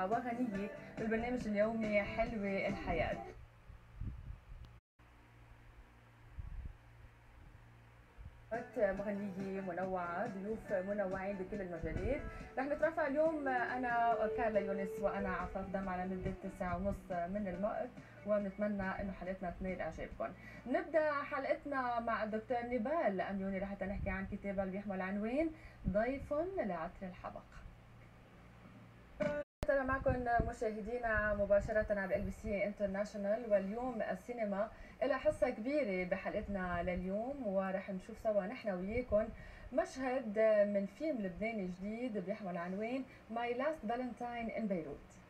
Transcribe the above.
منوعة وغنية بالبرنامج اليومي حلوة الحياة. مغنية منوعة، ضيوف منوعين بكل المجالات. رح نترافع اليوم أنا كارلا يونس وأنا عفاف دم على مدة ساعة ونص من الوقت، ونتمنى إنه حلقتنا تنال إعجابكم. نبدأ حلقتنا مع الدكتور نبال أميوني، رح نحكي عن كتابها اللي بيحمل عنوان ضيف لعطر الحبق. نتابع معكم مشاهدينا مباشرة على LBC انترناشونال، واليوم السينما لها حصة كبيرة بحلقتنا لليوم، ورح نشوف سوا نحن وياكم مشهد من فيلم لبناني جديد بيحمل عنوان My Last Valentine in Beirut.